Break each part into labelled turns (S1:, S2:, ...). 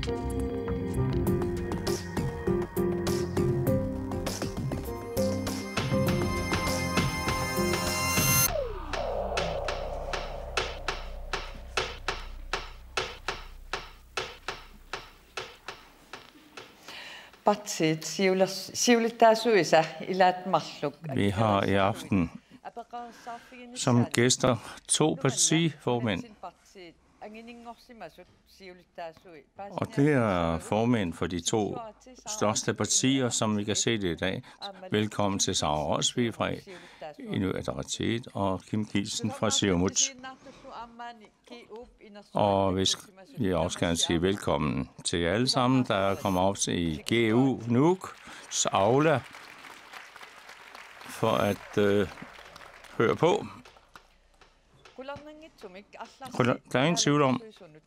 S1: Vi har i aften som gæster 2 partiformænd. Og det er formænd for de 2 største partier, som vi kan se det i dag. Velkommen til Sara Rosvig fra Inuit Ataqatigiit og Kim Kielsen fra Siumut. Og vi vil også gerne sige velkommen til jer alle sammen, der er kommet op til GU Nuuks aula for at høre på. Der er ingen tvivl om,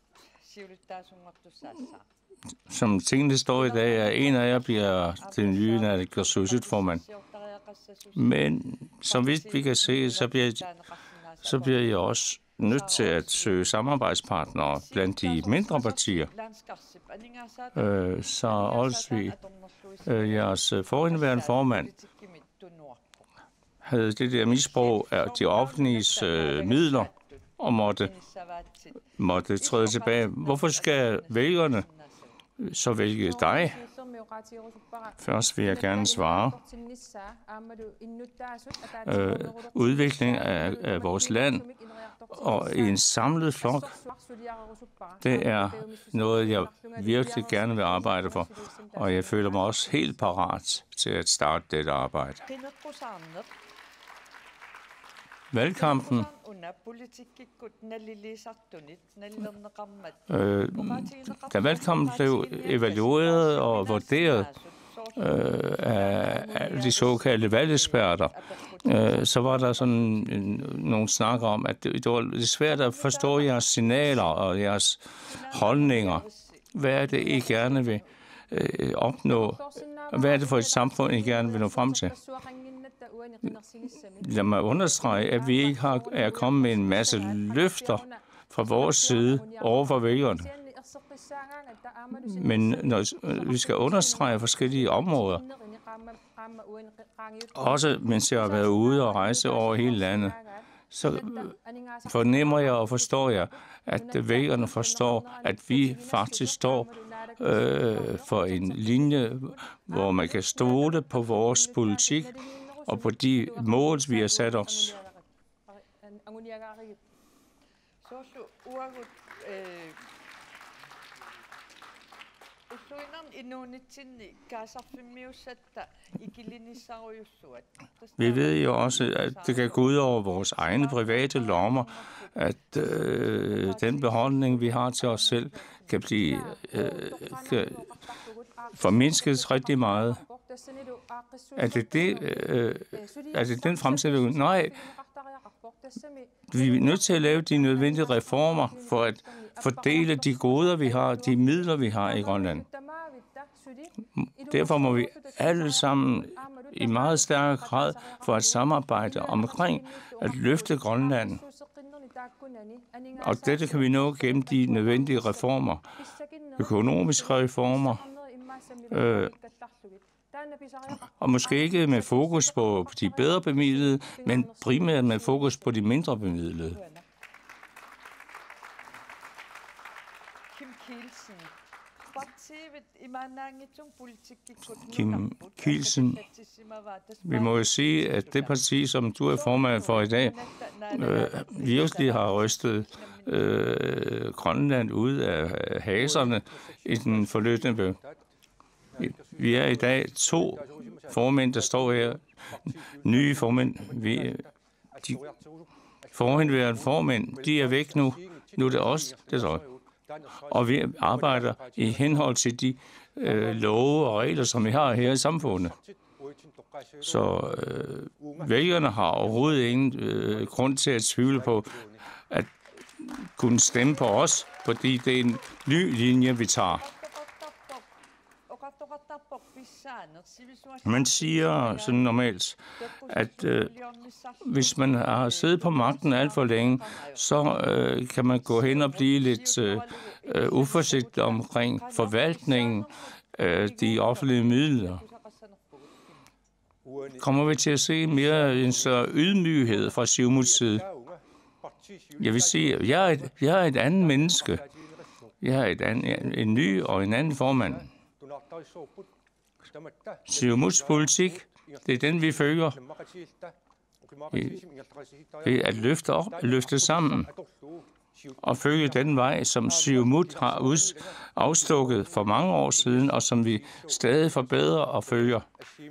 S1: som tingene står i dag, at en af jer bliver den nye naalakkersuisut-formand. Men som vidt vi kan se, så bliver I også nødt til at søge samarbejdspartnere blandt de mindre partier. Så også jeres forhenværende formand havde det der misbrug af de offentliges midler og måtte træde tilbage. Hvorfor skal vælgerne så vælge dig? Først vil jeg gerne svare. Udvikling af vores land og en samlet flok, det er noget, jeg virkelig gerne vil arbejde for, og jeg føler mig også helt parat til at starte dette arbejde. Valgkampen da valgkampen blev evalueret og vurderet af de såkaldte valgeksperter, så var der sådan nogle snak om, at det var lidt svært at forstå jeres signaler og jeres holdninger. Hvad er det, I gerne vil opnå? Hvad er det for et samfund, I gerne vil nå frem til? Lad mig understrege, at vi ikke er kommet med en masse løfter fra vores side over for vælgerne. Men når vi skal understrege forskellige områder, også mens jeg har været ude og rejse over hele landet, så fornemmer jeg og forstår jeg, at vælgerne forstår, at vi faktisk står for en linje, hvor man kan stole på vores politik og på de mål, vi har sat os. Vi ved jo også, at det kan gå ud over vores egne private lommer, at den beholdning, vi har til os selv, kan blive formindsket rigtig meget. Er det den fremstilling? Nej. Vi er nødt til at lave de nødvendige reformer for at fordele de goder, vi har, de midler, vi har i Grønland. Derfor må vi alle sammen i meget stærk grad for at samarbejde omkring at løfte Grønland. Og dette kan vi nå gennem de nødvendige reformer, økonomiske reformer, og måske ikke med fokus på de bedre bemidlede, men primært med fokus på de mindre bemidlede. Kim Kielsen, vi må jo sige, at det parti, som du er formand for i dag, virkelig har rystet Grønland ud af haserne i den forløbende. Vi er i dag 2 formænd, der står her. Nye formænd. De forhenværende formænd, de er væk nu. Nu er det os, det er. Og vi arbejder i henhold til de love og regler, som vi har her i samfundet. Så vælgerne har overhovedet ingen grund til at tvivle på at kunne stemme på os, fordi det er en ny linje, vi tager. Man siger sådan normalt, at hvis man har siddet på magten alt for længe, så kan man gå hen og blive lidt uforsigtig omkring forvaltningen af de offentlige midler. Kommer vi til at se mere en så ydmyghed fra Siumuts side? Jeg vil sige, at jeg er et andet menneske. Jeg er en ny og en anden formand. Siumuts politik, det er den, vi følger. Ved at løfte sammen og følge den vej, som Siumut har afstukket for mange år siden, og som vi stadig forbedrer og følger.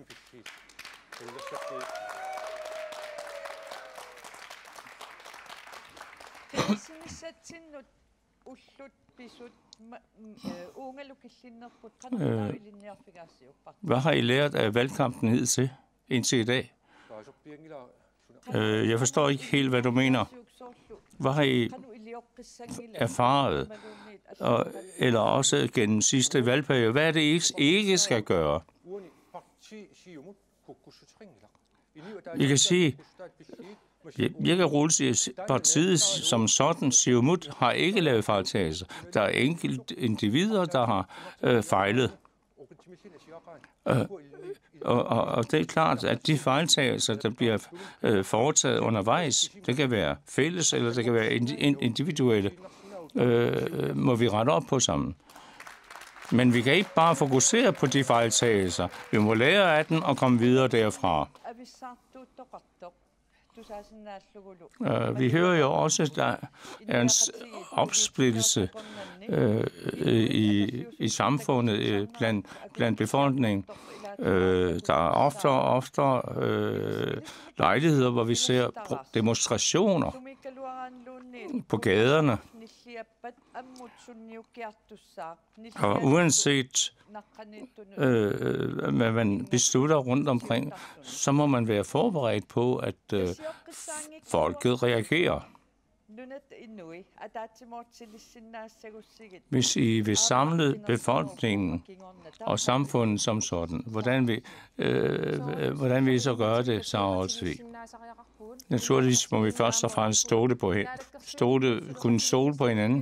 S1: Hvad har I lært af valgkampen hidtil, indtil i dag? Jeg forstår ikke helt, hvad du mener. Hvad har I erfaret? Eller også gennem sidste valgperiode? Hvad er det, I ikke skal gøre? I kan sige, jeg kan roligt sige, at partiet som sådan, Siumut, har ikke lavet fejltagelser. Der er enkelte individer, der har fejlet. Og det er klart, at de fejltagelser, der bliver foretaget undervejs, det kan være fælles, eller det kan være individuelle, må vi rette op på sammen. Men vi kan ikke bare fokusere på de fejltagelser. Vi må lære af den og komme videre derfra. Vi hører jo også, at der er en opsplittelse i samfundet blandt befolkningen. Der er oftere lejligheder, hvor vi ser demonstrationer på gaderne. Og uanset hvad man beslutter rundt omkring, så må man være forberedt på, at folket reagerer. Hvis I vil samle befolkningen og samfundet som sådan, hvordan vil I så gøre det, Sara Olsvig? Naturligvis må vi først og fremmest kunne stole på hinanden.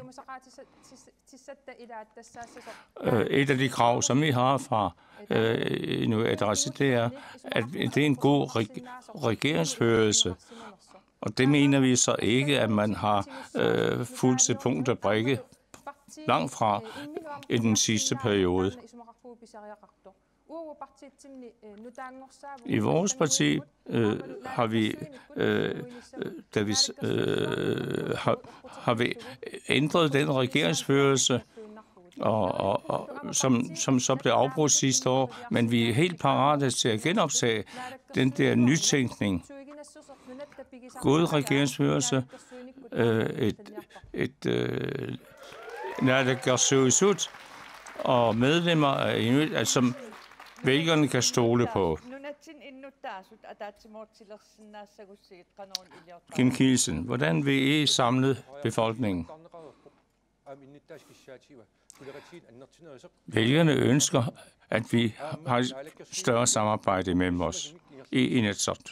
S1: Et af de krav, som vi har fra Inuit Ataqatigiit, det er, at det er en god regeringsførelse. Og det mener vi så ikke, at man har fuldt til punkt og prikke langt fra i den sidste periode. I vores parti har vi ændret den regeringsførelse, som så blev afbrudt sidste år, men vi er helt parate til at genoptage den der nytænkning. God regeringsførelse, naalakkersuisut og medlemmer af Inuit, som vælgerne kan stole på. Kim Kielsen, hvordan vil I samle befolkningen? Vælgerne ønsker, at vi har større samarbejde mellem os i Inatsisartut.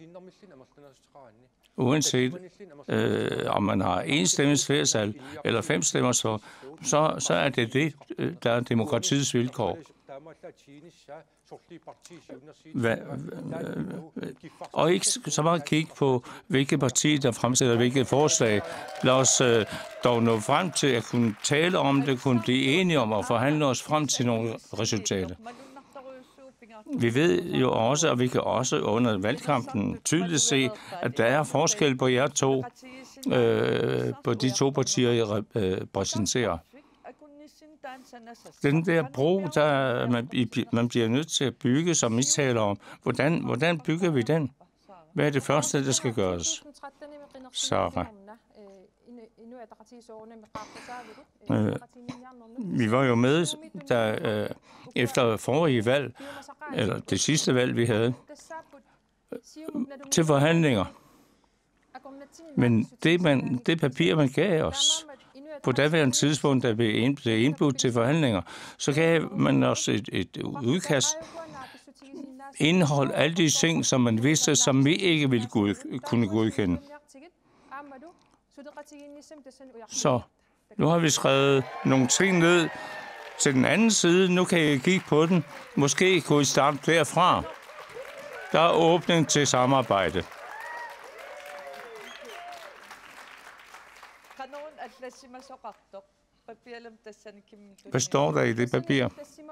S1: Uanset om man har 1 stemmes flertal eller 5 stemmer, så er det, der er demokratiets vilkår. Og ikke så meget kigge på, hvilke partier, der fremsætter hvilke forslag. Lad os dog nå frem til at kunne tale om det, kunne blive enige om og forhandle os frem til nogle resultater. Vi ved jo også, og vi kan også under valgkampen tydeligt se, at der er forskel på jer to, på de 2 partier, jeg repræsenterer. Den der bro, der man bliver nødt til at bygge, som I taler om, hvordan bygger vi den? Hvad er det første, der skal gøres? Sara. Vi var jo med, der efter forrige valg, eller det sidste valg, vi havde, til forhandlinger. Men det papir, man gav os, på daværende tidspunkt, da vi blev indbudt til forhandlinger, så gav man også et udkast indhold alle de ting, som man vidste, som vi ikke ville kunne godkende. Så nu har vi skrevet nogle ting ned til den anden side. Nu kan I kigge på den. Måske kunne I starte derfra. Der er åbning til samarbejde. Hvad står der i det papir?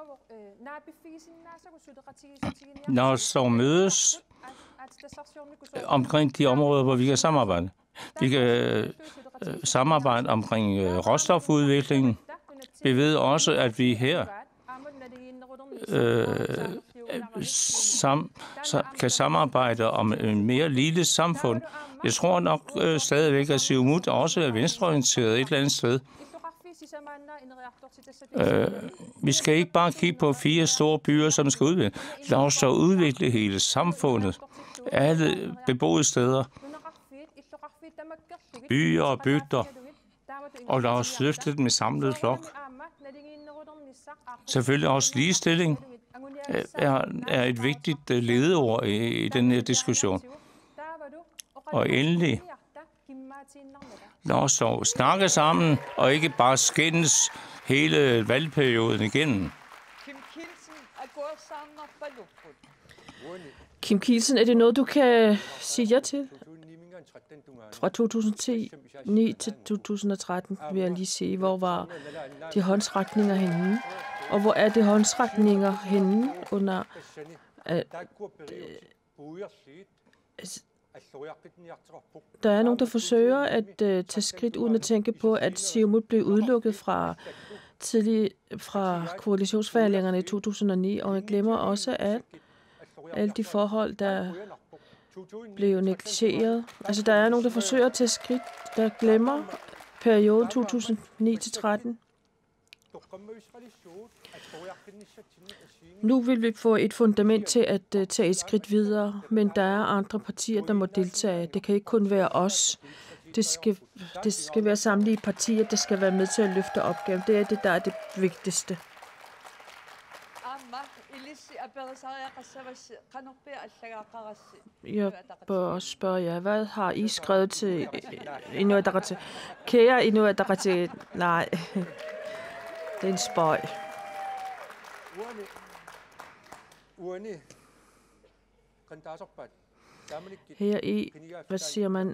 S1: Når så mødes omkring de områder, hvor vi kan samarbejde. Vi kan samarbejde omkring råstofudviklingen. Vi ved også, at vi her kan samarbejde om en mere lille samfund. Jeg tror nok stadigvæk, at Siumut også er venstreorienteret et eller andet sted. Vi skal ikke bare kigge på 4 store byer, som skal udvikle. Lad os så udvikle hele samfundet. Alle beboede steder. Byer og bygder. Og lad os løfte dem i samlet flok. Selvfølgelig også ligestilling er et vigtigt ledeord i den her diskussion. Og endelig, lad os dog snakke sammen, og ikke bare skændes hele valgperioden igennem.
S2: Kim Kielsen, er det noget, du kan sige ja til? Fra 2010 til 2013 vil jeg lige se, hvor var de håndsrækninger henne? Og hvor er de håndsrækninger henne under... Der er nogen, der forsøger at tage skridt uden at tænke på, at Siumut blev udelukket fra koalitionsforhandlingerne i 2009, og jeg glemmer også, at alle de forhold, der blev negligeret. Altså, der er nogen, der forsøger at tage skridt, der glemmer perioden 2009-13. Nu vil vi få et fundament til at tage et skridt videre, men der er andre partier, der må deltage. Det kan ikke kun være os. Det skal være samtlige partier, der skal være med til at løfte opgaven. Det er det, der er det vigtigste. Jeg bør også spørge jer, hvad har I skrevet til Inuit Ataqatigiit? Kære Inuit Ataqatigiit, nej, det er en spøj. Her i, hvad siger man,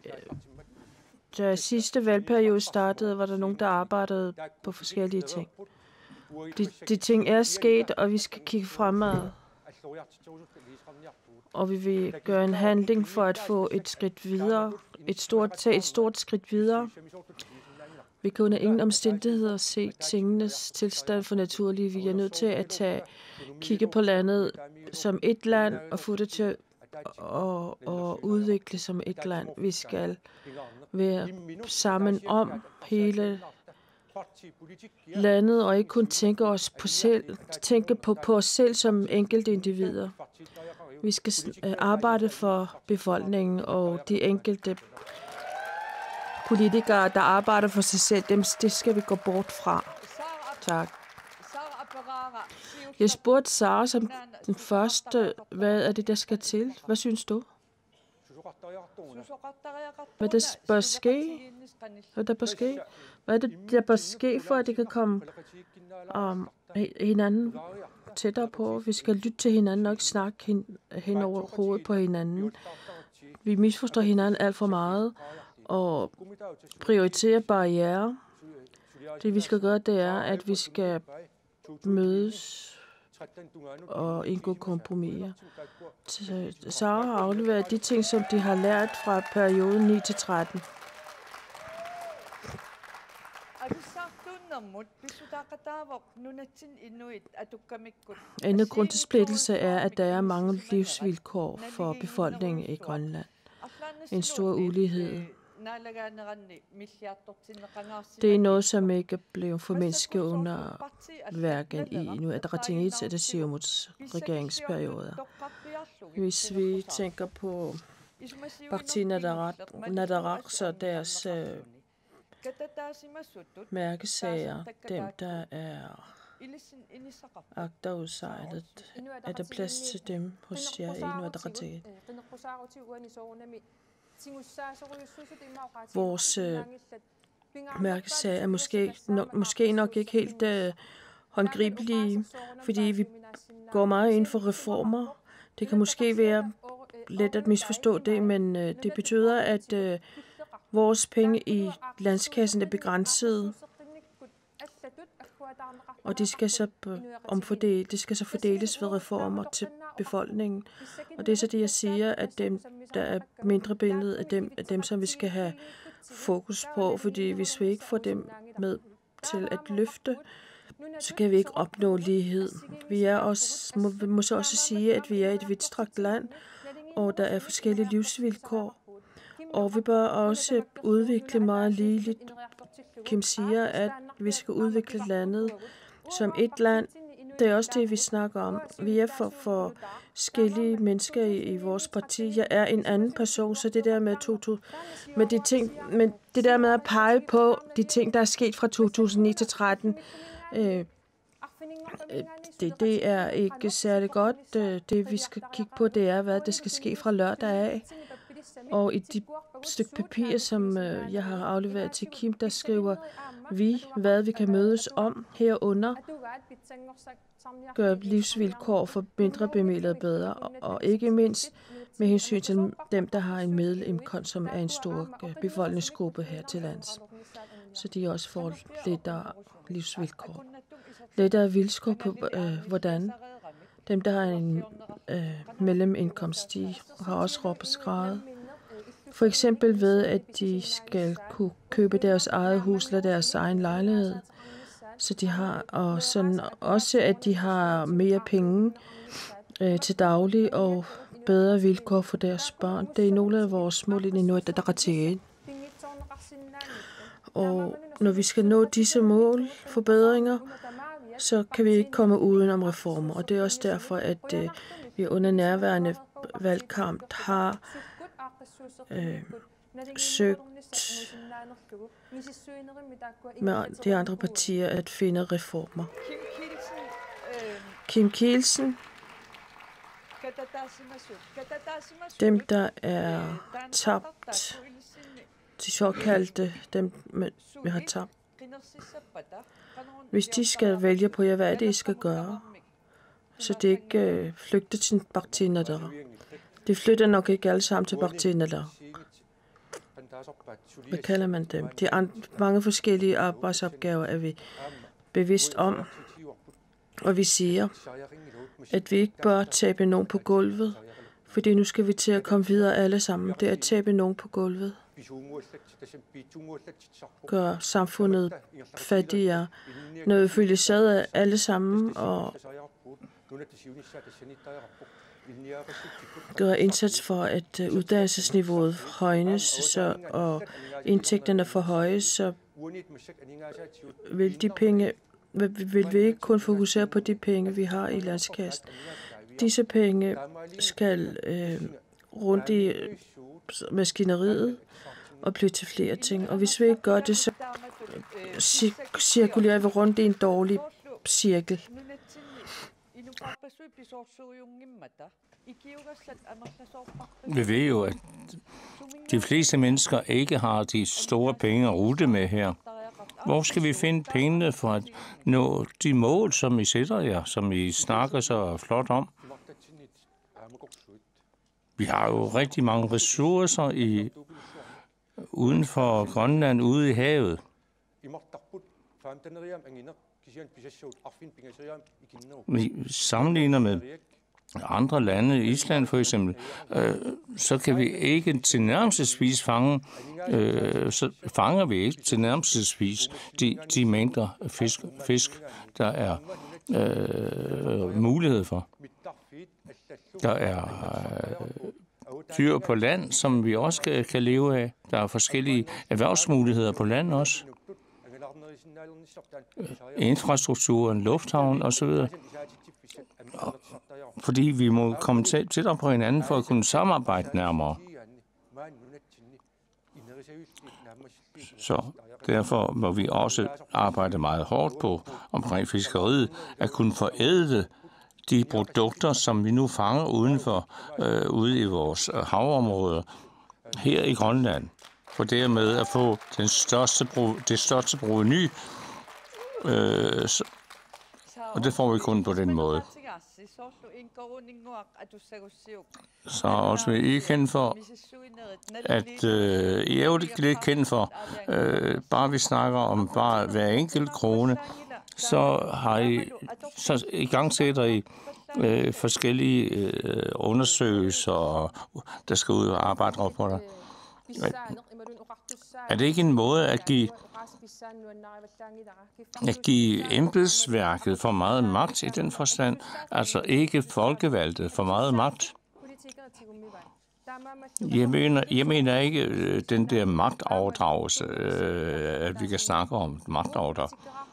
S2: da sidste valgperiode startede, var der nogen, der arbejdede på forskellige ting. De ting er sket, og vi skal kigge fremad. Og vi vil gøre en handling for at få et skridt videre, tage et stort skridt videre. Vi kan under ingen omstændigheder se tingenes tilstand for naturlige. Vi er nødt til at kigge på landet som et land og få det til at udvikle som et land. Vi skal være sammen om hele landet og ikke kun tænke på os selv som enkelte individer. Vi skal arbejde for befolkningen og de enkelte politikere, der arbejder for sig selv. Det skal vi gå bort fra. Tak. Jeg spurgte Sara som den første, hvad er det, der skal til? Hvad synes du? Hvad der bør ske? Hvad er det, der bør ske, for at det kan komme hinanden tættere på? Vi skal lytte til hinanden og ikke snakke hen over hovedet på hinanden. Vi misforstår hinanden alt for meget og prioriterer barrierer. Det vi skal gøre, det er, at vi skal mødes og indgå kompromiser. Sara har afleveret de ting, som de har lært fra perioden 9-13. En af grund til splittelse er, at der er mange livsvilkår for befolkningen i Grønland. En stor ulighed. Det er noget, som ikke er blevet formindsket under hverken i Inuit Ataqatigiit eller Siumuts regeringsperioder. Hvis vi tænker på Parti Nadaraq, så deres mærkesager, dem der er agterudsejlet, er der plads til dem hos jer i Inuit Ataqatigiit? Vores mærkesager er måske nok ikke helt håndgribelige, fordi vi går meget ind for reformer. Det kan måske være let at misforstå det, men det betyder, at vores penge i landskassen er begrænsede, og det skal så fordeles ved reformer til befolkningen. Og det er så det, jeg siger, at dem, der er mindre billede af dem, som vi skal have fokus på, fordi hvis vi ikke får dem med til at løfte, så kan vi ikke opnå lighed. Vi er også, må så også sige, at vi er et vidtstrakt land, og der er forskellige livsvilkår, og vi bør også udvikle meget ligeligt. Kim siger, at vi skal udvikle landet som et land. Det er også det, vi snakker om. Vi er for forskellige mennesker i vores parti. Jeg er en anden person, så det der med det der med at pege på de ting, der er sket fra 2009 til 2013, det er ikke særlig godt. Det vi skal kigge på, det er, hvad der skal ske fra lørdag af. Og i de stykke papir, som jeg har afleveret til Kim, der skriver vi, hvad vi kan mødes om herunder, gør livsvilkår for mindre bemidlede bedre, og ikke mindst med hensyn til dem, der har en middelindkomst, som er en stor befolkningsgruppe her til lands. Så de også får lettere livsvilkår. Lettere vilkår på, hvordan dem, der har en mellemindkomst, de har også råb og skræde. For eksempel ved, at de skal kunne købe deres eget hus eller deres egen lejlighed. Så de har, og sådan også, at de har mere penge til daglig og bedre vilkår for deres børn. Det er nogle af vores mål i Inuit Ataqatigiit. Og når vi skal nå disse mål, forbedringer, så kan vi ikke komme uden om reformer. Og det er også derfor, at vi under nærværende valgkamp har søgt med de andre partier at finde reformer. Kim Kielsen, dem der er tabt, de såkaldte, dem vi har tabt, hvis de skal vælge på jer, hvad er det, I skal gøre, så det ikke flygter til Bartinadar. De flytter nok ikke alle sammen til Bartinadar. Hvad kalder man dem? De mange forskellige arbejdsopgaver er vi bevidst om, og vi siger, at vi ikke bør tabe nogen på gulvet, fordi nu skal vi til at komme videre alle sammen. Det er at tabe nogen på gulvet. Gør samfundet fattigere, når vi følger sad alle sammen, og gør indsats for, at uddannelsesniveauet højnes, og indtægterne forhøjes, så vil vi ikke kun fokusere på de penge, vi har i landskassen. Disse penge skal rundt i maskineriet og blive til flere ting. Og hvis vi ikke gør det, så cirkulerer vi rundt i en dårlig cirkel.
S1: Vi ved jo, at de fleste mennesker ikke har de store penge at rute med her. Hvor skal vi finde pengene for at nå de mål, som I sætter jer, som I snakker så flot om? Vi har jo rigtig mange ressourcer uden for Grønland, ude i havet. Vi sammenligner med andre lande, Island for eksempel, så kan vi ikke tilnærmelsesvis så fanger vi ikke tilnærmelsesvis de mængder fisk, der er mulighed for. Der er dyr på land, som vi også kan leve af. Der er forskellige erhvervsmuligheder på land også. Infrastrukturen, lufthavn osv. Fordi vi må komme tættere på hinanden for at kunne samarbejde nærmere. Så Derfor må vi også arbejde meget hårdt på omkring fiskeriet, at kunne forædle de produkter, som vi nu fanger ude i vores havområder her i Grønland, for dermed at få det største provenu, og det får vi kun på den måde. Så også vil I kende for, at I er jo lidt kendt for, bare vi snakker om bare hver enkelt krone, så igangsætter I forskellige undersøgelser, der skal ud og arbejde op på dig. Er det ikke en måde at give embedsværket for meget magt i den forstand, altså ikke folkevalgte for meget magt? Jeg mener ikke den der magtoverdragelse, at vi kan snakke om magtoverdragelse.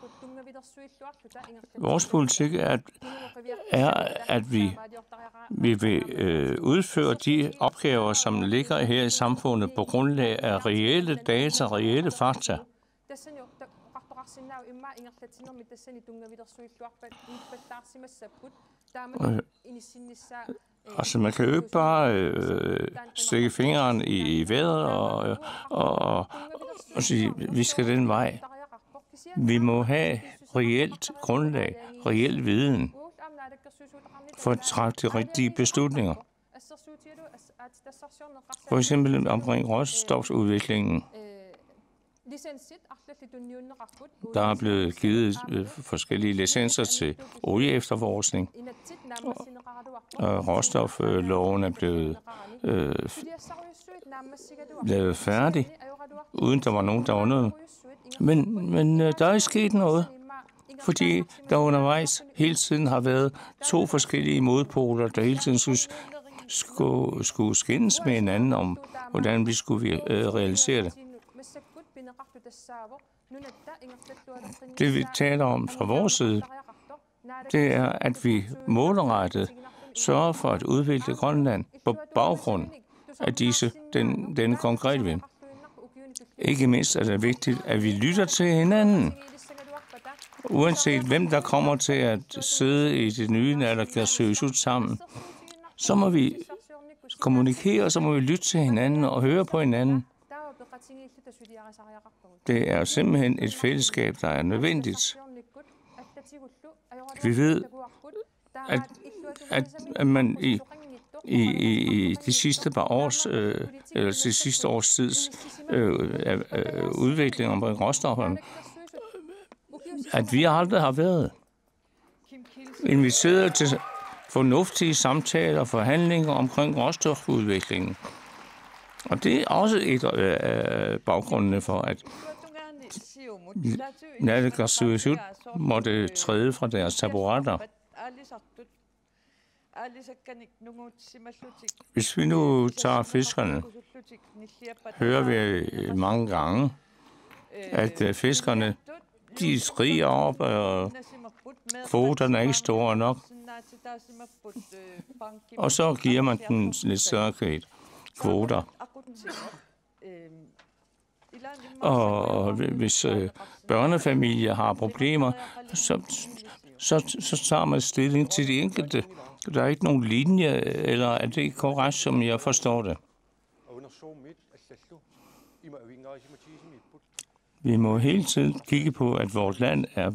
S1: Vores politik er at vi vil udføre de opgaver, som ligger her i samfundet på grundlag af reelle data, reelle fakta. Altså, man kan jo ikke bare stikke fingeren i vejret og sige, vi skal den vej. Vi må have reelt grundlag, reel viden for at træffe de rigtige beslutninger. For eksempel omkring råstofudviklingen. Der er blevet givet forskellige licenser til olieefterforskning, og råstofloven er blevet lavet færdig, uden der var nogen, der var noget. Men der er sket noget, fordi der undervejs hele tiden har været to forskellige modpoler, der hele tiden skulle skændes med hinanden om, hvordan vi skulle realisere det. Det vi taler om fra vores side, det er, at vi målrettet sørger for at udvikle Grønland på baggrund af denne konkrete vind. Ikke mindst er det vigtigt, at vi lytter til hinanden. Uanset hvem der kommer til at sidde i det nye naalakkersuisut sammen, så må vi kommunikere, så må vi lytte til hinanden og høre på hinanden. Det er simpelthen et fællesskab, der er nødvendigt. Vi ved, at man i de sidste par års, eller de sidste års tids udvikling omkring råstofferne, at vi aldrig har været inviteret til fornuftige samtaler og forhandlinger omkring råstofudviklingen. Og det er også et af baggrundene for, at naalakkersuisut måtte træde fra deres taburetter. Hvis vi nu tager fiskerne, hører vi mange gange, at fiskerne, de skriger op, og kvoterne er ikke store nok. Og så giver man den lidt større kvoter. Og hvis børnefamilier har problemer, så tager man stilling til de enkelte. Der er ikke nogen linje, eller er det ikke korrekt, som jeg forstår det? Vi må hele tiden kigge på, at vores land er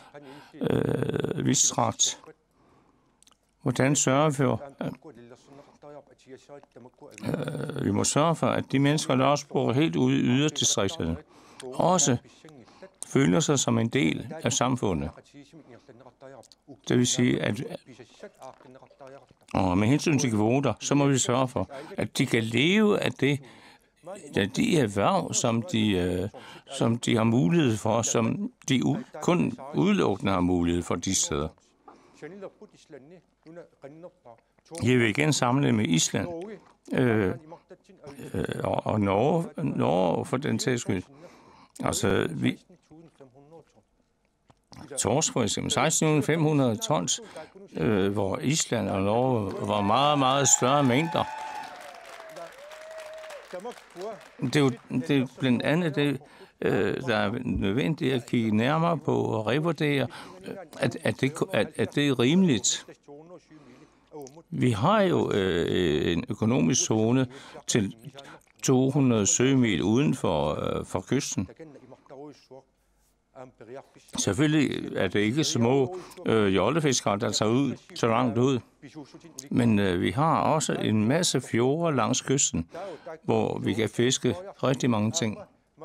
S1: vidtstrakt. Hvordan sørger vi for, vi må sørge for, at de mennesker, der også bor helt ude i yderdistrikterne, også føler sig som en del af samfundet. Det vil sige, at med hensyn til kvoter, så må vi sørge for, at de kan leve af det, de erhverv, som de har mulighed for, som de kun udelukkende har mulighed for de steder. Jeg vil igen samle med Island og Norge for den sags skyld. Altså, torsk for eksempel 16.500 tons, hvor Island og Norge var meget, meget større mængder. Det er blandt andet det, der er nødvendigt at kigge nærmere på og revurdere, at det er rimeligt. Vi har jo en økonomisk zone til 200 sømil uden for kysten. Selvfølgelig er det ikke små jollefiskere, der tager ud så langt ud. Men vi har også en masse fjorde langs kysten, hvor vi kan fiske rigtig mange ting.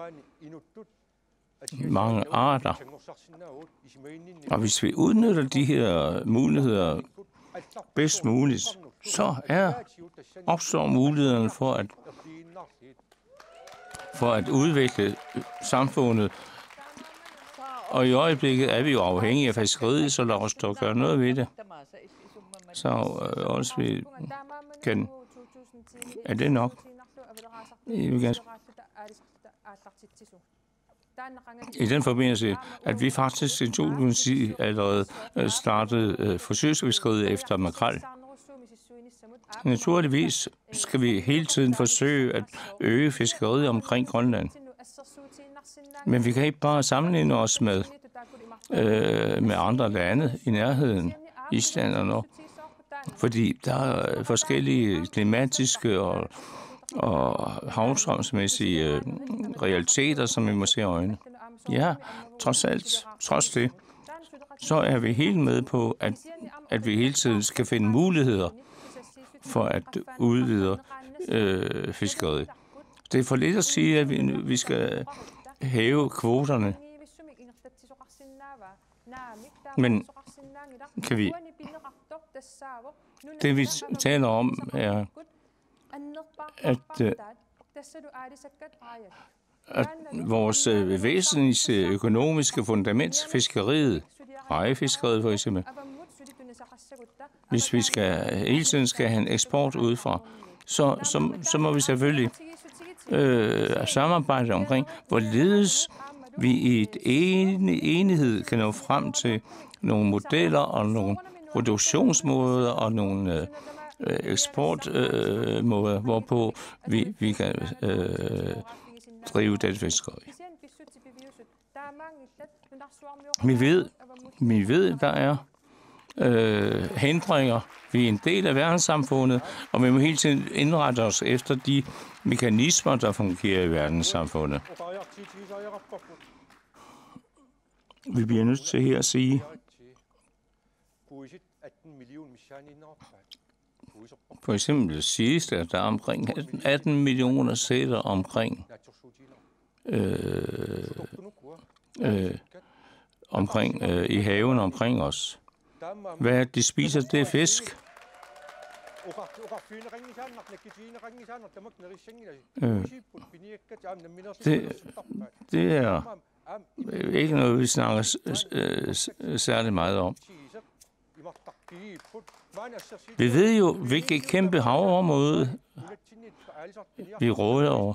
S1: Mange arter. Og hvis vi udnytter de her muligheder bedst muligt, så opstår mulighederne for at udvikle samfundet. Og i øjeblikket er vi jo afhængige af fiskeriet, så lad os dog gøre noget ved det. Så også vi kan... Er det nok? I den forbindelse, at vi faktisk i 2010 allerede startede forsøgsfiskeriet efter makrel. Naturligvis skal vi hele tiden forsøge at øge fiskeriet omkring Grønland. Men vi kan ikke bare sammenligne os med andre lande i nærheden, Island og Norge, fordi der er forskellige klimatiske og havstrømsmæssige realiteter, som vi må se i øjnene. Ja, trods det, så er vi helt med på, at vi hele tiden skal finde muligheder for at udvide fiskeriet. Det er for lidt at sige, at vi skal hæve kvoterne. Men kan vi... Det vi taler om er, at vores væsentlige økonomiske fundament, fiskeriet, rejefiskeriet for eksempel, hvis vi hele tiden skal have en eksport udefra, så må vi selvfølgelig samarbejde omkring, hvorledes vi i et enighed kan nå frem til nogle modeller og nogle produktionsmåder og nogle eksportmåder, hvorpå vi kan drive det fiskeri. Vi ved, der er hindringer. Vi er en del af verdenssamfundet, og vi må hele tiden indrette os efter de mekanismer, der fungerer i verdenssamfundet. Vi bliver nødt til her at sige, for eksempel siges det, at der er omkring 18 millioner sæler omkring i haven omkring os. Hvad de spiser, det er fisk. Det er ikke noget, vi snakker særlig meget om. Vi ved jo, hvilket kæmpe havområde vi råder over.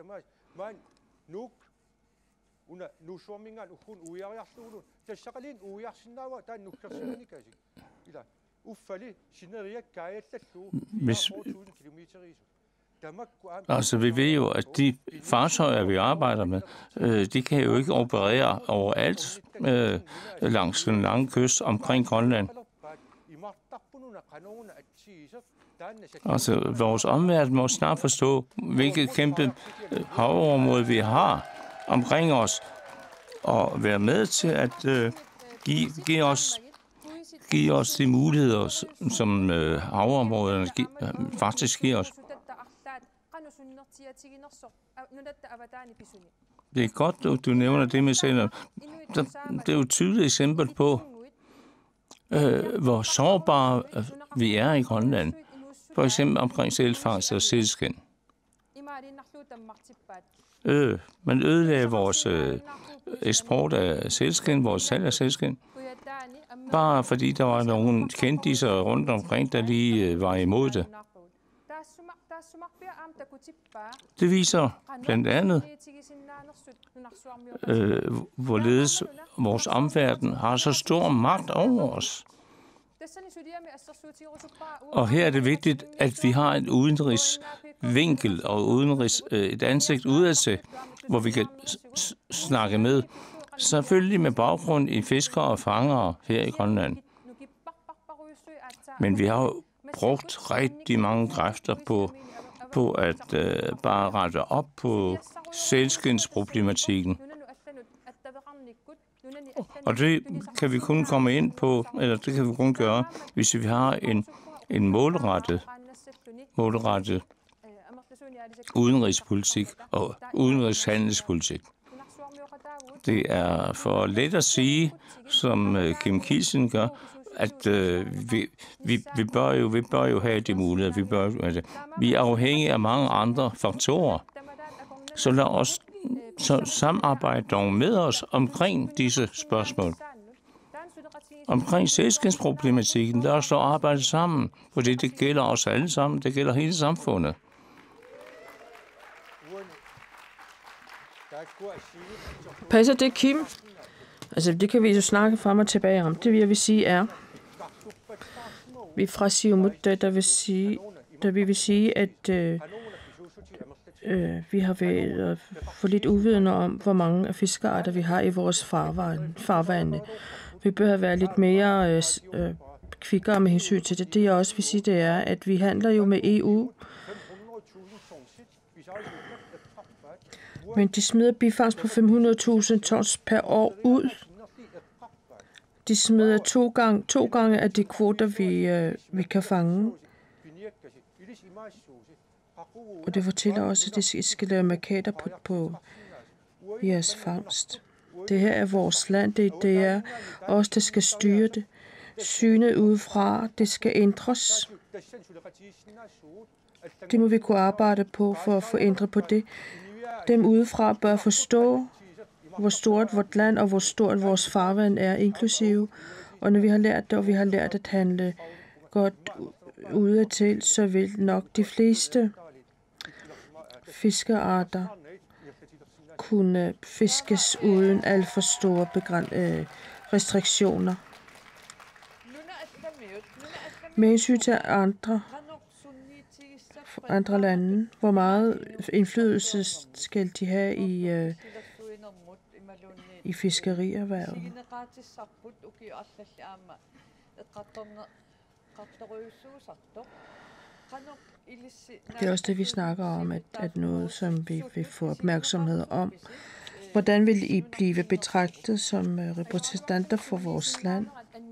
S1: Altså, vi ved jo, at de fartøjer, vi arbejder med, de kan jo ikke operere overalt langs den lange kyst omkring Grønland. Altså, vores omverden må snart forstå, hvilket kæmpe havområde vi har omkring os, og være med til at give os de muligheder, som havområderne faktisk giver os. Det er godt, du nævner det med sæler. Det er jo et tydeligt eksempel på, hvor sårbare vi er i Grønland. For eksempel omkring sælfangst og sælskind. Man ødelagde vores eksport af sælskind, vores salg af sælskind, bare fordi der var nogle kendiser rundt omkring, der lige var imod det. Det viser blandt andet, hvorledes vores omverden har så stor magt over os. Og her er det vigtigt, at vi har en udenrigsvinkel og et ansigt udadtil, hvor vi kan snakke med. Selvfølgelig med baggrund i fiskere og fangere her i Grønland. Men vi har jo brugt rigtig mange kræfter på at bare rette op på sælskindsproblematikken. Og det kan vi kun komme ind på, eller det kan vi kun gøre, hvis vi har en målrettet udenrigspolitik og udenrigshandelspolitik. Det er for let at sige, som Kim Kielsen gør, at vi bør jo have de muligheder. Vi er afhængige af mange andre faktorer. Så lad os samarbejde dog med os omkring disse spørgsmål. Omkring sælskindsproblematikken, lad os dog arbejde sammen, fordi det gælder os alle sammen, det gælder hele samfundet.
S2: Passer det, Kim? Altså, det kan vi jo snakke frem og tilbage om. Det, jeg vil sige, er, vi fra Siumut, der vi vil sige, at vi har været for lidt uvidende om, hvor mange af fiskearter vi har i vores farvande. Vi bør være lidt mere kvikkere med hensyn til det. Det jeg også vil sige, det er, at vi handler jo med EU, men de smider bifangst på 500.000 tons per år ud. De smider to gange af de kvoter, vi kan fange. Og det fortæller også, at de skal lave markader på jeres fangst. Det her er vores land. Det er os, der skal styre det. Synet udefra, det skal ændres. Det må vi kunne arbejde på for at få ændret på det. Dem udefra bør forstå, hvor stort vort land og hvor stort vores farvand er inklusive. Og når vi har lært det, og vi har lært at handle godt udadtil, så vil nok de fleste fiskearter kunne fiskes uden alt for store restriktioner. Med hensyn til andre lande, hvor meget indflydelse skal de have i fiskerierhvervet? Det er også det, vi snakker om, at noget, som vi vil få opmærksomhed om. Hvordan vil I blive betragtet som repræsentanter for vores land?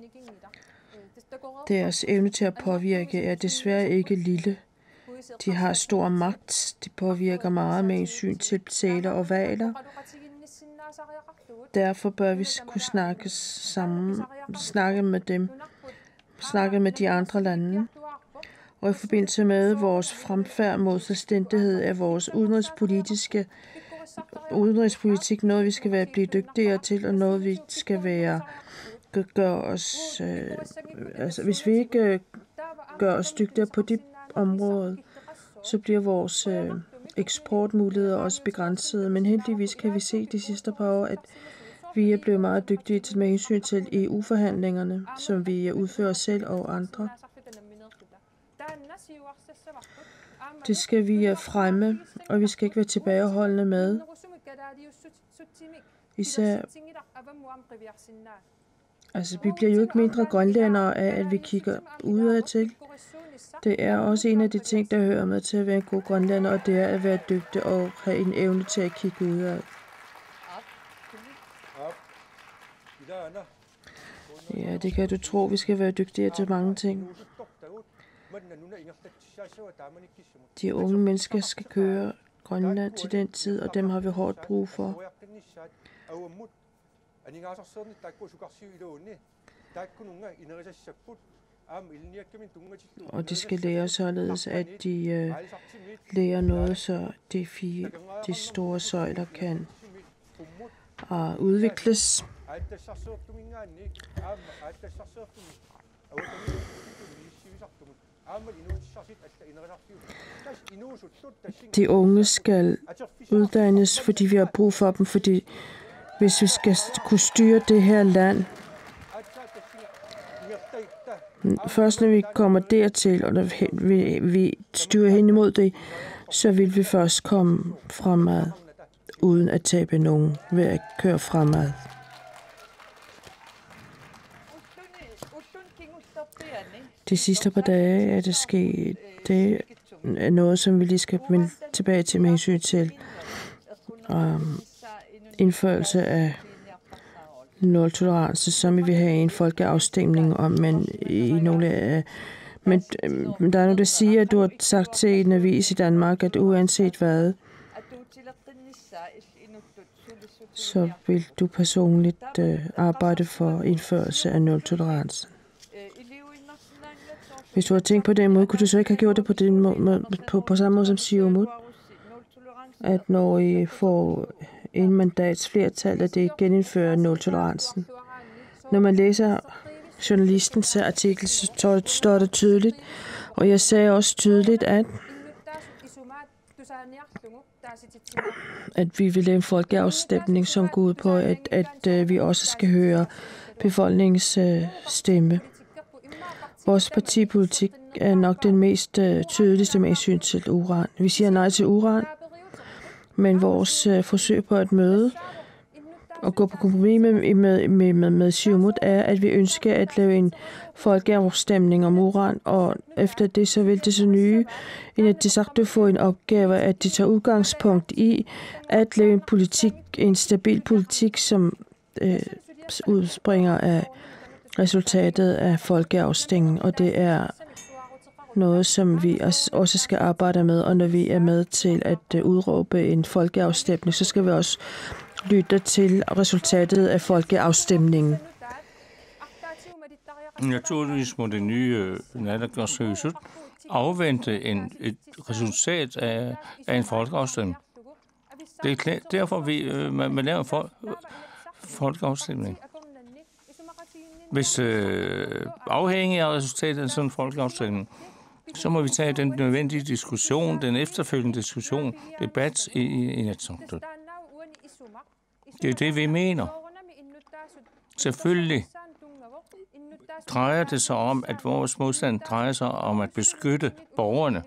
S2: Deres evne til at påvirke er desværre ikke lille. De har stor magt. De påvirker meget med hensyn til sæler og hvaler. Derfor bør vi kunne snakke med de andre lande. Og i forbindelse med vores fremfærd mod selvstændighed er vores udenrigspolitik noget, vi skal blive dygtigere til, og noget, vi skal gøre os... hvis vi ikke gør os dygtigere på de områder, så bliver vores eksportmuligheder også begrænsede. Men heldigvis kan vi se de sidste par år, at vi er blevet meget dygtige til med hensyn til EU-forhandlingerne, som vi udfører selv og andre. Det skal vi fremme, og vi skal ikke være tilbageholdende med. Især, vi bliver jo ikke mindre grønlændere af, at vi kigger udad til. Det er også en af de ting, der hører med til at være en god grønlænder, og det er at være dygtig og have en evne til at kigge udad. Ja, det kan du tro. Vi skal være dygtigere til mange ting. De unge mennesker skal køre Grønland til den tid, og dem har vi hårdt brug for. Og de skal lære således, at de lærer noget, så de store søjler kan udvikles. De unge skal uddannes, fordi vi har brug for dem, fordi hvis vi skal kunne styre det her land, Først når vi kommer dertil, og når vi styrer hen imod det, så vil vi først komme fremad, uden at tabe nogen ved at køre fremad. De sidste par dage er det sket. Det er noget, som vi lige skal vende tilbage til med hensyn til indførelse af nul-tolerance, som vi vil have en folkeafstemning om, men i nogle af... Men der er nogen, der siger, at du har sagt til en avis i Danmark, at uanset hvad, så vil du personligt arbejde for indførelse af nul-tolerance. Hvis du har tænkt på den måde, kunne du så ikke have gjort det på, den måde, på samme måde som Siumut? At når I får en mandats flertal, at det genindfører nul-tolerancen. Når man læser journalistens artikel, så står det tydeligt, og jeg sagde også tydeligt, at vi vil lave en folkeafstemning, som går ud på, at vi også skal høre befolkningens stemme. Vores partipolitik er nok den mest tydeligste med hensyn til uran. Vi siger nej til uran, men vores forsøg på at møde og gå på kompromis med Siumut er, at vi ønsker at lave en folkeafstemning om uran, og efter det så vil det så nye, end at de sagt få en opgave, at de tager udgangspunkt i at lave en politik, en stabil politik, som udspringer af resultatet af folkeafstemningen, og det er noget, som vi også skal arbejde med, og når vi er med til at udråbe en folkeafstemning, så skal vi også lytte til resultatet af folkeafstemningen.
S1: Naturligvis må det nye naalakkersuisut afvente et resultat af en folkeafstemning. Det er derfor, man laver folkeafstemning. Hvis afhængig af resultatet af sådan en folkeafstemning, så må vi tage den nødvendige diskussion, den efterfølgende diskussion, debat i Inatsisartut. Det er det, vi mener. Selvfølgelig drejer det sig om, at vores modstand drejer sig om at beskytte borgerne.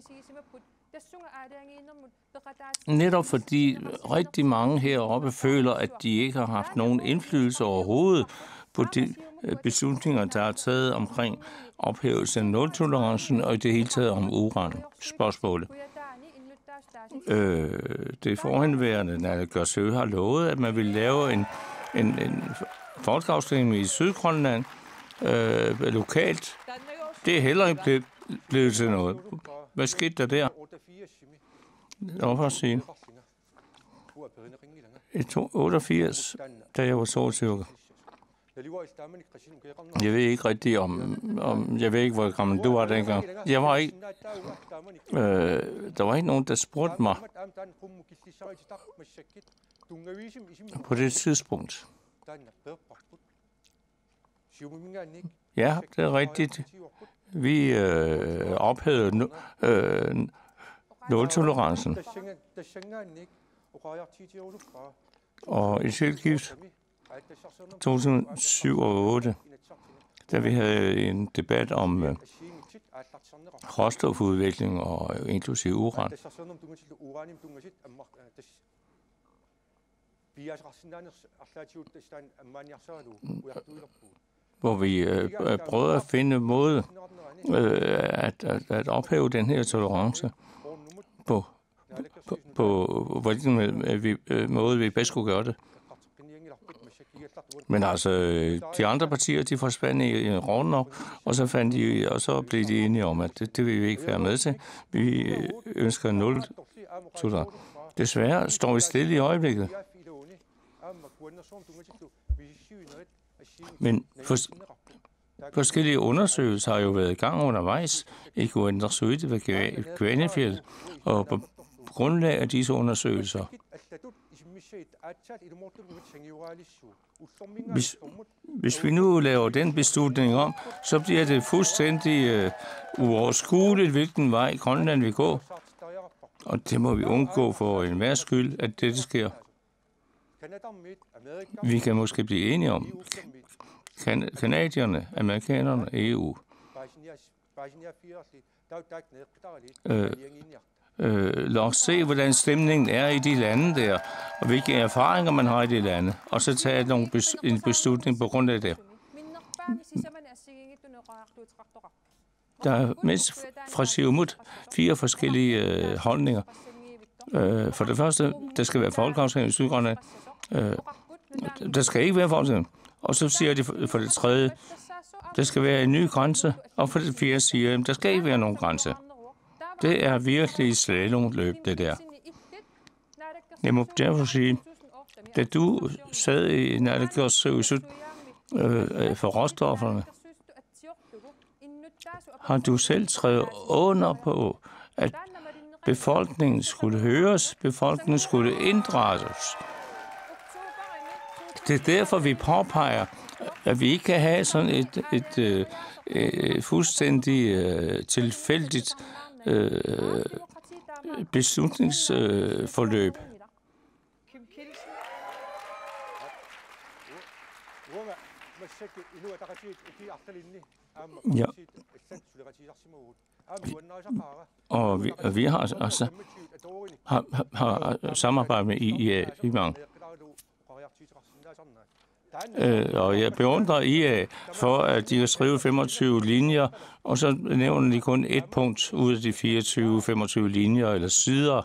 S1: Netop fordi rigtig mange heroppe føler, at de ikke har haft nogen indflydelse overhovedet på de beslutninger, der er taget omkring ophævelse af nul-tolerancen og i det hele taget om uran-spørgsmålet. Det forhenværende naalakkersuisut har lovet, at man vil lave en folkeafstemning i Sydgrønland lokalt. Det er heller ikke blevet til noget. Hvad skete der? Hvorfor sige? I 88, da jeg var 22. Jeg ved ikke rigtig jeg ved ikke, hvor gammel du var dengang. Jeg var ikke, der var ikke nogen, der spurgte mig på det tidspunkt. Ja, det er rigtigt. Vi ophævede nul-tolerancen. Og i tilgift 2007 og 2008, da vi havde en debat om råstofudvikling og inklusive uran, hvor vi prøvede at finde måde at ophæve den her tolerance på hvilken måde vi bedst kunne gøre det. Men altså, de andre partier, de forsvandt i råden, og så blev de enige om, at det vil vi ikke være med til. Vi ønsker 0. Desværre står vi stille i øjeblikket. Men forskellige undersøgelser har jo været i gang undervejs i Kuannersuit ved Kvanefjeld, og på grundlag af disse undersøgelser, hvis vi nu laver den beslutning om, så bliver det fuldstændig uoverskueligt, hvilken vej Grønland vil gå. Og det må vi undgå for enhver skyld, at dette sker. Vi kan måske blive enige om, kanadierne, amerikanerne, EU. Lad os se, hvordan stemningen er i de lande der, og hvilke erfaringer man har i de lande, og så tage en beslutning på grund af det. Der er mindst fra Siumut 4 forskellige holdninger. For det første, der skal være folkeafstemning i Sydgrønland. Der skal ikke være folkeafstemning. Og så siger de for det tredje, der skal være en ny grænse. Og for det fjerde siger de, der skal ikke være nogen grænse. Det er virkelig et slalomløb, det der. Jeg må derfor sige, da du sad i naalakkersuisut for råstofferne, har du selv skrevet under på, at befolkningen skulle høres, befolkningen skulle inddrages. Det er derfor, vi påpeger, at vi ikke kan have sådan et fuldstændig tilfældigt beslutningsforløb. Ja. Og vi har altså har samarbejdet med IA i mange. Og jeg beundrer IA for, at de kan skrive 25 linjer, og så nævner de kun et punkt ud af de 24-25 linjer eller sider.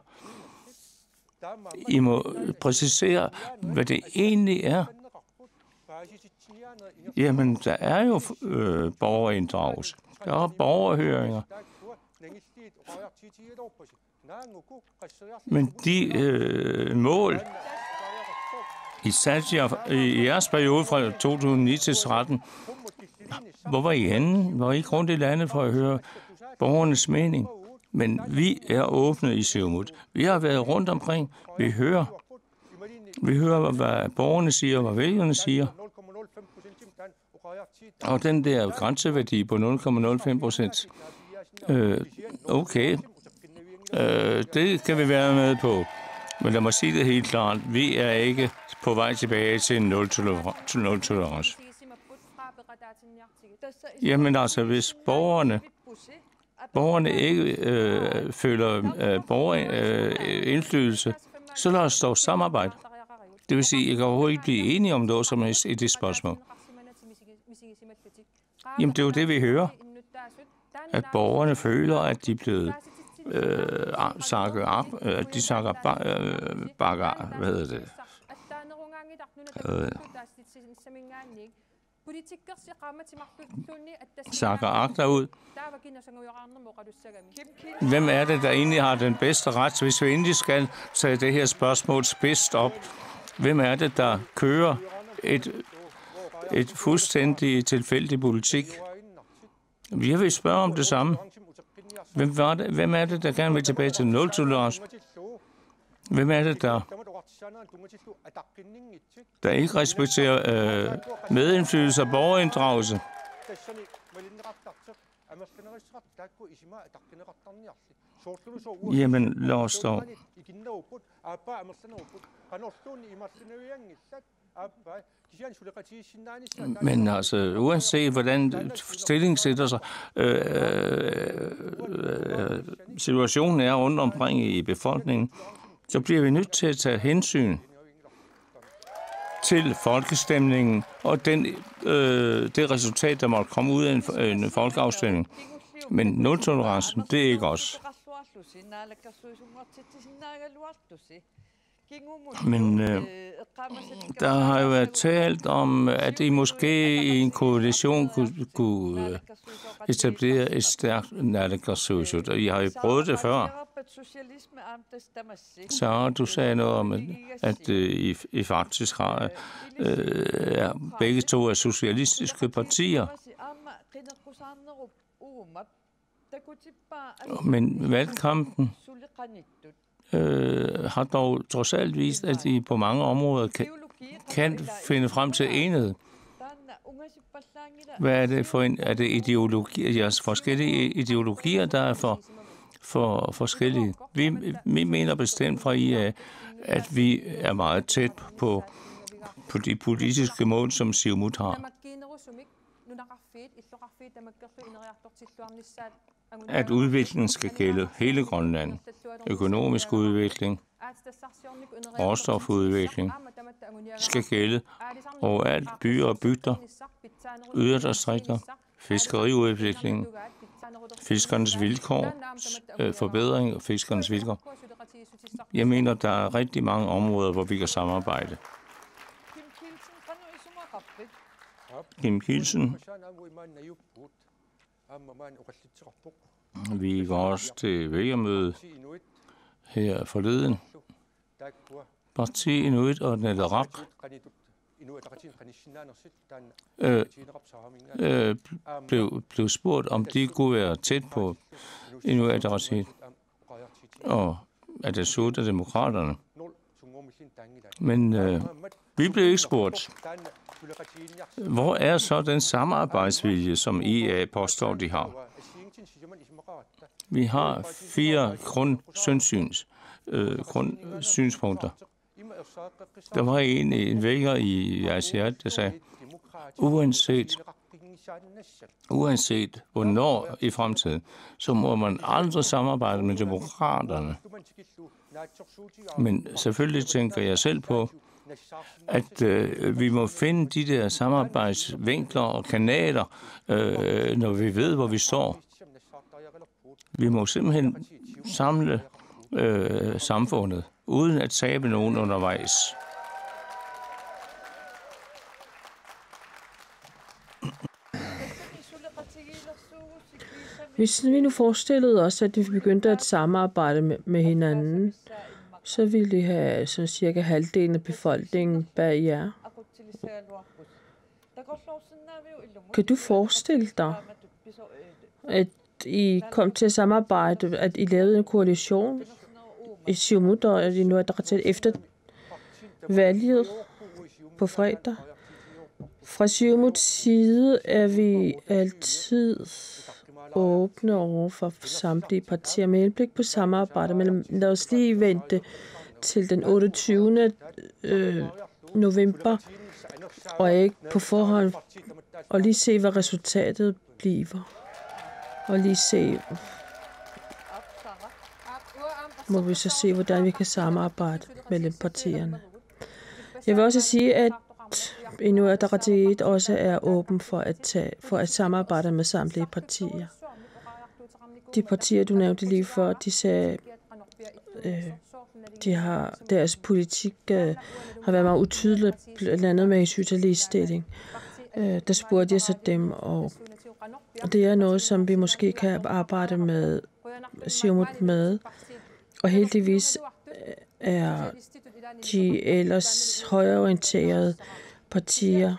S1: I må præcisere, hvad det egentlig er. Jamen, der er jo borgerinddragelse. Der er borgerhøringer. Men de mål, I satte i jeres periode fra 2009 til 2013, hvor var I henne? Var I rundt i landet for at høre borgernes mening? Men vi er åbne i Siumut. Vi har været rundt omkring. Vi hører, hvad borgerne siger, hvad vælgerne siger. Og den der grænseværdi på 0,05%, okay, det kan vi være med på. Men lad mig sige det helt klart. Vi er ikke på vej tilbage til en nul-tolerance. Jamen altså, hvis borgerne ikke føler borgerindflydelse, så lad os dog samarbejde. Det vil sige, at jeg kan overhovedet ikke blive enige om noget som helst i det spørgsmål. Jamen, det er jo det, vi hører. At borgerne føler, at de er blevet sakker agter ud. Hvem er det, der egentlig har den bedste ret, hvis vi endelig skal tage det her spørgsmål spidst op? Hvem er det, der kører et fuldstændig tilfældig politik? Vi vil spørge om det samme. Hvem er det, der gerne vil tilbage til nul-tolerance? Hvem er det, der ikke respekterer medindflydelse og borgerinddragelse? Jamen, lad os dog. Men altså, uanset hvordan stillingen sætter sig, situationen er rundt omkring i befolkningen, så bliver vi nødt til at tage hensyn til folkestemningen og det resultat, der måtte komme ud af en folkeafstemning. Men nul-tolerancen, det er ikke os. Men der har jo været talt om, at I måske i en koalition kunne establere et stærkt naalakkersuisut, og I har jo prøvet det før. Så du sagde noget om, at I faktisk har begge to er socialistiske partier. Men valgkampen har dog trods alt vist, at de på mange områder kan finde frem til enighed. Hvad er det for er det ideologier, jeres forskellige ideologier, der er for forskellige? Vi mener bestemt fra IA, at vi er meget tæt på de politiske mål, som Siumut har. at udviklingen skal gælde hele Grønland. Økonomisk udvikling, råstofudvikling skal gælde overalt, byer og bygder, yderdistrikter, fiskeriudvikling, fiskernes vilkår, forbedring af fiskernes vilkår. Jeg mener, der er rigtig mange områder, hvor vi kan samarbejde. Kim Kielsen, vi var også til vælgermøde her forleden. Parti Inuit og Naleraq blev spurgt, om de kunne være tæt på Inuit Ataqatigiit og Atassut og demokraterne. Men vi blev ikke spurgt. Hvor er så den samarbejdsvilje, som IA påstår, de har? Vi har 4 grundsynspunkter. Der var en vælger i Asiat, der sagde, uanset hvornår i fremtiden, så må man aldrig samarbejde med demokraterne. Men selvfølgelig tænker jeg selv på, at vi må finde de der samarbejdsvinkler og kanaler, når vi ved, hvor vi står. Vi må simpelthen samle samfundet, uden at tabe nogen undervejs.
S2: Hvis vi nu forestillede os, at vi begyndte at samarbejde med hinanden, så ville de have sådan cirka halvdelen af befolkningen bag jer. Kan du forestille dig, at I kom til at samarbejde, at I lavede en koalition i Siumut og Inuit Ataqatigiit efter valget på fredag? Fra Siumuts side er vi altid åbne over for samtlige partier med henblik på samarbejde, men lad os lige vente til den 28. november og ikke på forhånd og lige se, hvad resultatet bliver. Og lige se, må vi så se, hvordan vi kan samarbejde mellem partierne. Jeg vil også sige, at Inuit Ataqatigiit også er åben for at samarbejde med samtlige partier. De partier, du nævnte lige før, de sagde, de har deres politik har været meget utydelig, blandt andet med hensyn til ligestilling. Der spurgte jeg så dem, og det er noget, som vi måske kan arbejde med Siumut med. Og heldigvis er de ellers højreorienterede partier,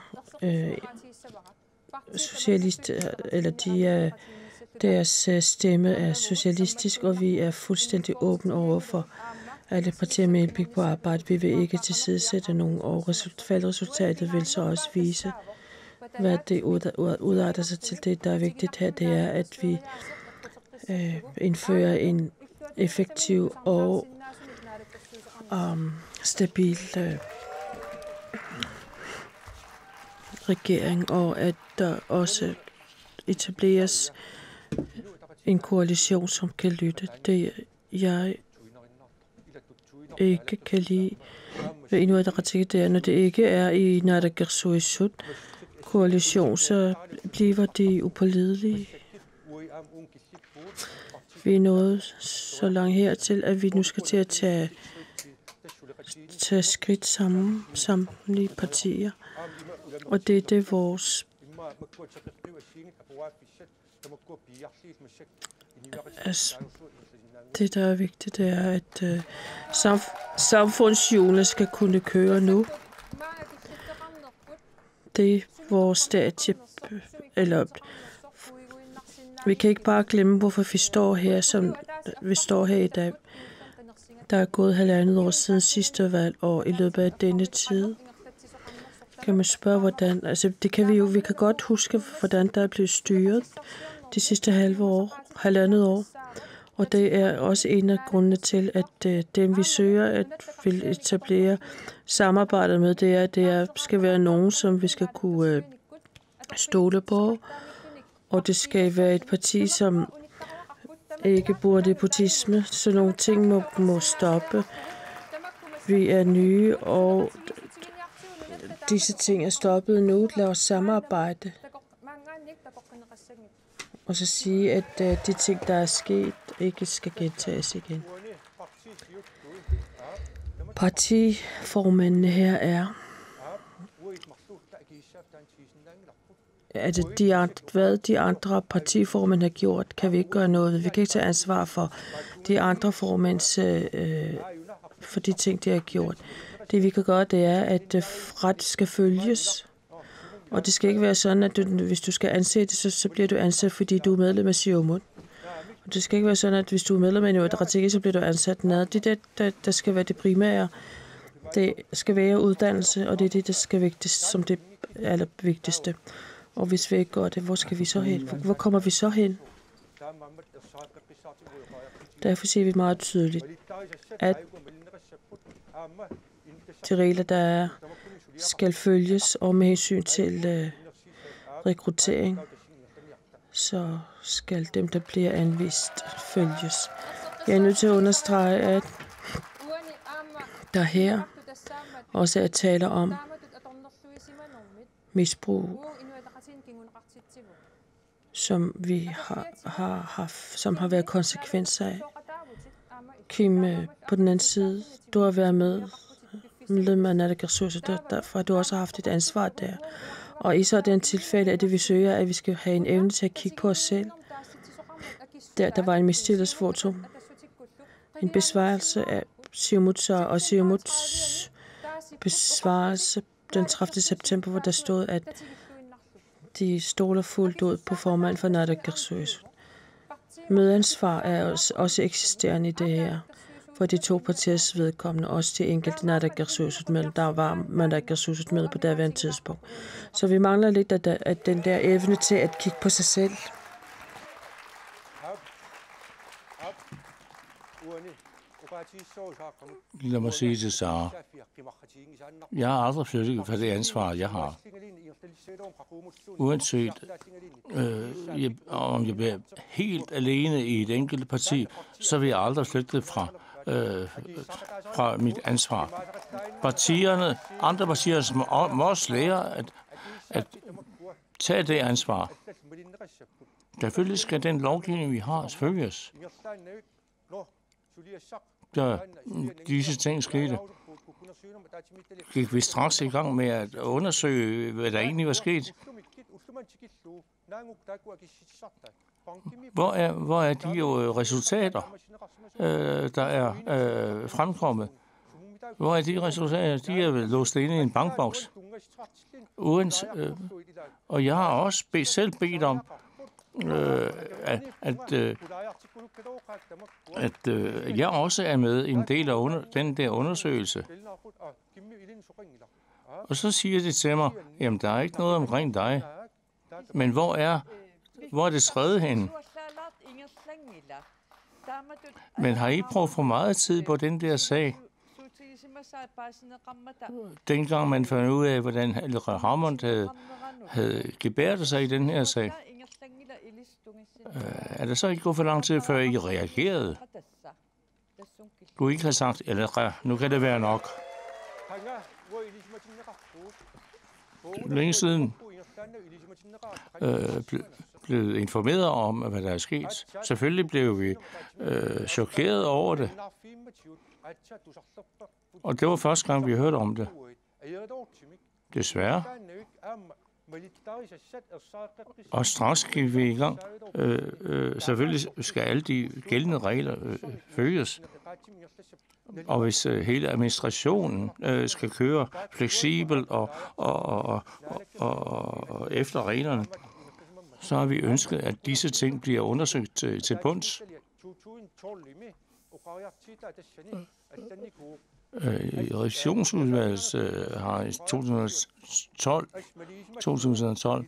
S2: eller deres stemme er socialistisk, og vi er fuldstændig åbne over for alle partier med henblik på arbejde. Vi vil ikke tilsidesætte nogen, og resultatet vil så også vise, hvad det udarter sig til. Det, der er vigtigt her, det er, at vi indfører en effektiv og stabil regering, og at der også etableres en koalition, som kan lytte. Det jeg ikke kan lide ved Inuit Ataqatigiit, det er, når det ikke er i Naalakkersuisut koalition, så bliver de upålidelige. Vi er nået så langt hertil, at vi nu skal til at tage skridt sammen, samtlige partier. Og det er vores det, der er vigtigt, det er, at samfundshjulene skal kunne køre nu. Det er vores stadie, eller vi kan ikke bare glemme, hvorfor vi står her, som vi står her i dag. Der er gået 1,5 år siden sidste valg, og i løbet af denne tid kan man spørge, hvordan. Altså, det kan vi kan godt huske, hvordan der er blevet styret de sidste 1,5 år. Og det er også en af grundene til, at dem vi søger at vil etablere samarbejdet med, det skal være nogen, som vi skal kunne stole på, og det skal være et parti, som ikke bruger nepotisme, så nogle ting må stoppe. Vi er nye, og disse ting er stoppet nu. Lad os samarbejde. Og så sige, at de ting, der er sket, ikke skal gentages igen. Partiformændene her er, at hvad de andre partiformænd har gjort, kan vi ikke gøre noget. Vi kan ikke tage ansvar for de andre formænds for de ting, de har gjort. Det vi kan gøre, det er, at ret skal følges. Og det skal ikke være sådan, at hvis du skal ansættes, så bliver du ansat, fordi du er medlem af Siumut. Og det skal ikke være sådan, at hvis du er medlem af Inuit Ataqatigiit, så bliver du ansat ned. Det er det, der skal være det primære. Det skal være uddannelse, og det er det, der skal vigtigst som det allervigtigste. Og hvis vi ikke gør det, hvor skal vi så hen? Hvor kommer vi så hen? Derfor siger vi meget tydeligt, at de regler, der er, skal følges, og med hensyn til rekruttering, så skal dem, der bliver anvist, følges. Jeg er nødt til at understrege, at der her også er tale om misbrug, som vi som har været konsekvenser af. Kim, på den anden side, du har været medlem af Naalakkersuisut, derfor du også har haft et ansvar der. Og i så den tilfælde, at det vi søger, at vi skal have en evne til at kigge på os selv. Der var en mistillidsfoto, en besvarelse af Siumut og Siumuts besvarelse den 30. september, hvor der stod, at de stoler fuldt ud på formand for Naalakkersuisut. Medansvar er også eksisterende i det her, for de to partiers vedkommende, også de enkelte Naalakkersuisut-medlemmer, der var Naalakkersuisut med på daværende tidspunkt. Så vi mangler lidt af den der evne til at kigge på sig selv.
S1: Lad mig sige til Sara. Jeg har aldrig flyttet fra det ansvar, jeg har. Uanset om jeg bliver helt alene i et enkelt parti, så vil jeg aldrig flytte fra mit ansvar. Andre partier må også lære at tage det ansvar. Selvfølgelig skal den lovgivning, vi har, følges. Da disse ting skete, gik vi straks i gang med at undersøge, hvad der egentlig var sket. Hvor er de resultater, der er fremkommet? Hvor er de resultater? De er låst inde i en bankboks. Og jeg har også selv bedt om, at jeg også er med i en del af den der undersøgelse. Og så siger de til mig, jamen der er ikke noget omkring dig. Men hvor er det skrevet henne? Men har I brugt for meget tid på den der sag? Dengang man fandt ud af, hvordan Hammond havde gebærdet sig i den her sag. Er der så ikke gået for lang tid, før I reagerede? Du ikke har sagt, eller nu kan det være nok. Længe siden blevet informeret om, hvad der er sket. Selvfølgelig blev vi chokeret over det. Og det var første gang, vi hørte om det. Desværre. Og straks gik vi i gang. Selvfølgelig skal alle de gældende regler følges. Og hvis hele administrationen skal køre fleksibelt og efter reglerne, så har vi ønsket, at disse ting bliver undersøgt til bunds. Revisionsudvalget har i 2012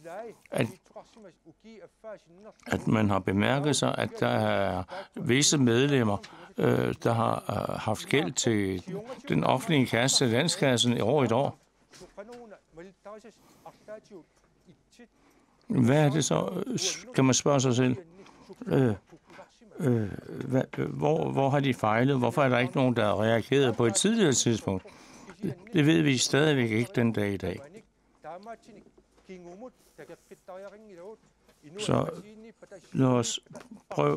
S1: at man har bemærket sig, at der er visse medlemmer, der har haft gæld til den offentlige kasse, landskassen, i over et år. Hvad er det så, kan man spørge sig selv? Hvor har de fejlet? Hvorfor er der ikke nogen, der har reageret på et tidligere tidspunkt? Det ved vi stadigvæk ikke den dag i dag. Så lad os prøve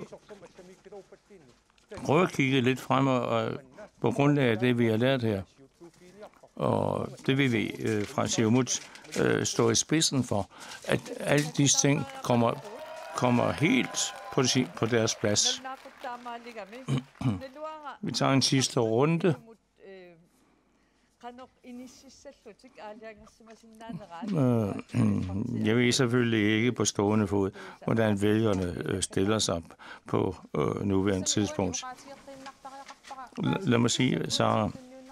S1: at kigge lidt frem og på grundlag af det, vi har lært her. Og det vil vi fra Siumut stå i spidsen for, at alle disse ting kommer helt på deres plads. Vi tager en sidste runde. Jeg ved selvfølgelig ikke på stående fod, hvordan vælgerne stiller sig på nuværende tidspunkt. Lad mig sige, Sarah,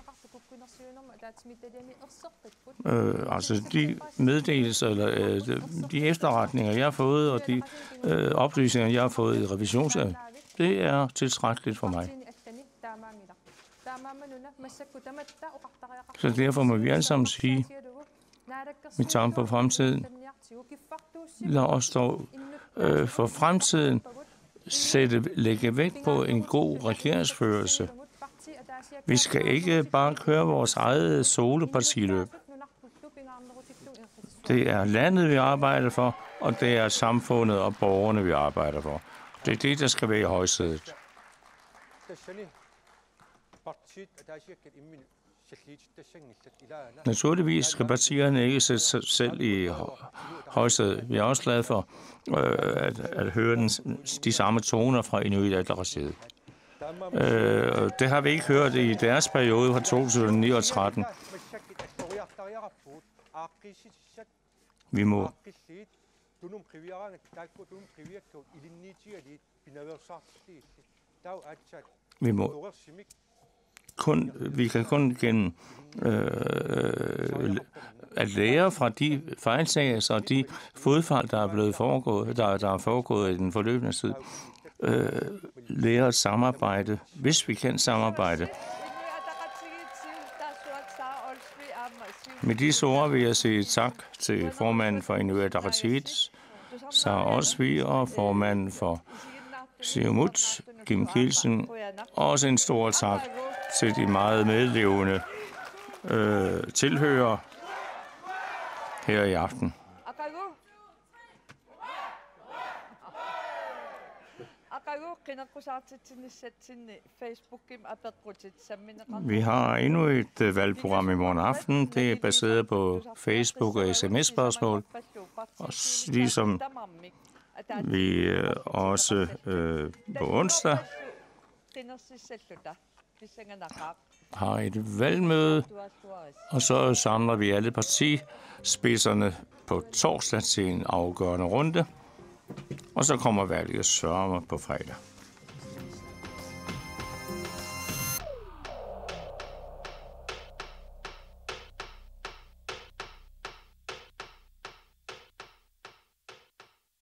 S1: altså de meddelelser, eller de efterretninger, jeg har fået, og de oplysninger, jeg har fået i revisionen, det er tilstrækkeligt for mig. Så derfor må vi alle sammen sige, vi tager på fremtiden. Lad os dog for fremtiden lægge vægt på en god regeringsførelse. Vi skal ikke bare køre vores eget solopartiløb. Det er landet, vi arbejder for, og det er samfundet og borgerne, vi arbejder for. Det er det, der skal være i højsædet. Naturligvis skal partierne ikke sætte sig selv i højsædet. Vi er også glade for at høre de samme toner fra Inuit Ataqatigiit. Det har vi ikke hørt i deres periode fra 2009 og 2013. Vi kan kun gennem at lære fra de fejltagelser og de fodfejl, der er foregået i den forløbende tid, lære at samarbejde, hvis vi kan samarbejde. Med disse ord vil jeg sige tak til formanden for Inuit Ataqatigiit, Sarah Olsvig, og formanden for Siumut, Kim Kielsen. Også en stor tak til de meget medlevende tilhørere her i aften. Vi har endnu et valgprogram i morgen aften. Det er baseret på Facebook og sms-spørgsmål. Og ligesom vi også på onsdag har et valgmøde, og så samler vi alle partispidserne på torsdag til en afgørende runde, og så kommer valget sørme på fredag.